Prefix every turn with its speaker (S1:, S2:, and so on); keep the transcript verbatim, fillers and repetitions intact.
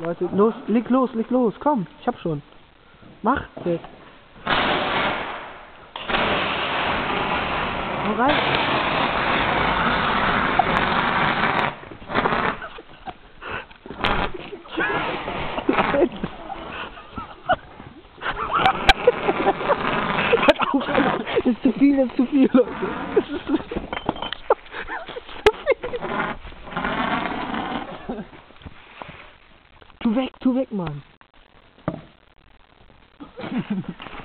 S1: Leute, los, leg los, leg los, komm, ich hab schon. Mach jetzt. Hau rein. Hört auf, das ist zu viel, das ist zu viel, Leute. Das ist zu viel. Tu weg, tu weg, Mann.